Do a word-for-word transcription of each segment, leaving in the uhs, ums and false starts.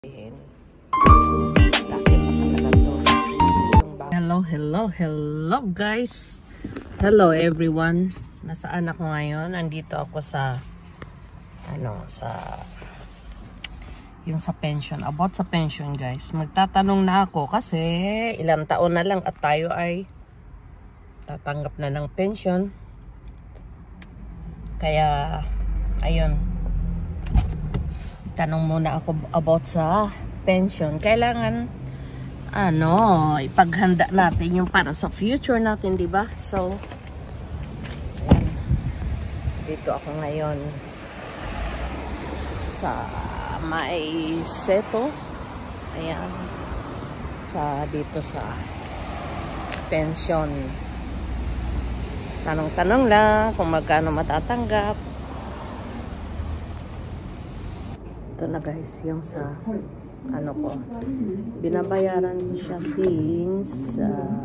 Hello, hello, hello guys. Hello everyone. Nasaan ako ngayon? Nandito ako sa ano, sa yung sa pension. About sa pension guys. Magtatanong na ako kasi ilang taon na lang at tayo ay tatanggap na ng pension. Kaya ayun. Tanong muna ako about sa pension. Kailangan ano, ipaghanda natin yung para sa future natin, di ba? So, ayan. Dito ako ngayon sa may seto. Ayan. Sa dito sa pension. Tanong-tanong lang kung magkano matatanggap. Ito na guys, yung sa ano ko, binabayaran ko siya since uh,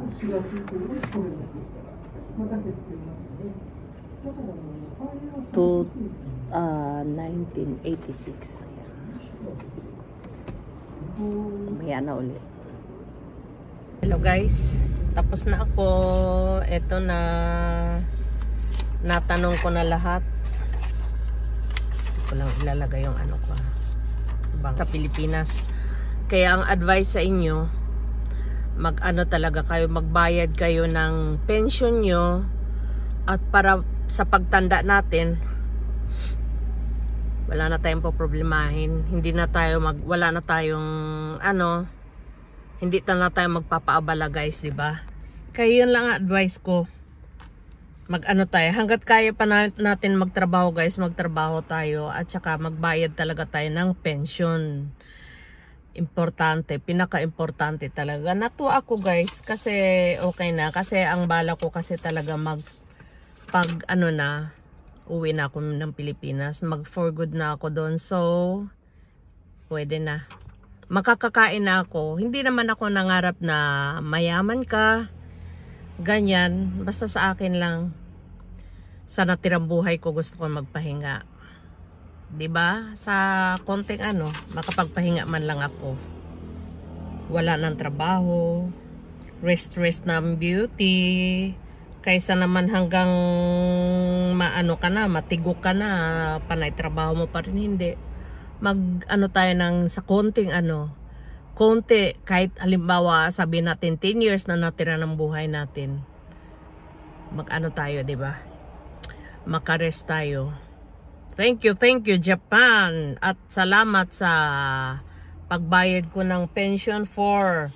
to uh, nineteen eighty-six. Ayan. Maya na ulit. Hello guys, tapos na ako. Ito na, natanong ko na lahat. Ito ko lang ilalagay yung ano ko sa Pilipinas. Kaya ang advice sa inyo, mag-ano talaga kayo, magbayad kayo ng pension nyo at para sa pagtanda natin wala na tayong poproblemahin, hindi na tayo mag, wala na tayong ano, hindi na tayo magpapaabala guys, di ba? Kaya yun lang ang advice ko. Mag-ano tayo, hanggat kaya pa natin magtrabaho guys, magtrabaho tayo at saka magbayad talaga tayo ng pension. Importante, pinaka-importante talaga. Natuwa ako guys kasi okay na, kasi ang bala ko kasi talaga mag pag ano na, uwi na ako ng Pilipinas, mag for good na ako doon. So, pwede na. Makakakain na ako. Hindi naman ako nangarap na mayaman ka. Ganyan, basta sa akin lang sa natirang buhay ko gusto ko magpahinga. 'Di ba? Sa konting ano, makapagpahinga man lang ako. Wala nang trabaho, rest rest ng beauty, kaysa naman hanggang maano ka na, matigok ka na, panay trabaho mo pa rin hindi. Mag ano tayo ng sa konting ano, konti, kahit halimbawa sabi natin ten years na natira ng buhay natin, mag ano tayo, di ba? Makarest tayo. Thank you, thank you Japan, at salamat sa pagbayad ko ng pension for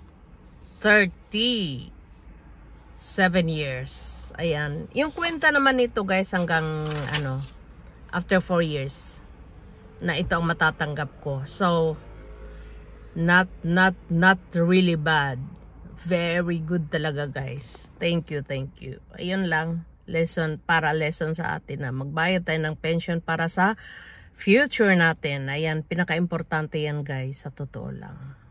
thirty-seven years. Ayan, yung kwenta naman nito guys hanggang ano, after four years na ito ang matatanggap ko. So Not, not, not really bad. Very good talaga guys. Thank you, thank you. Ayun lang. Lesson, para lesson sa atin na magbayad tayo ng pension para sa future natin. Ayan, pinaka-importante yan guys, sa totoo lang.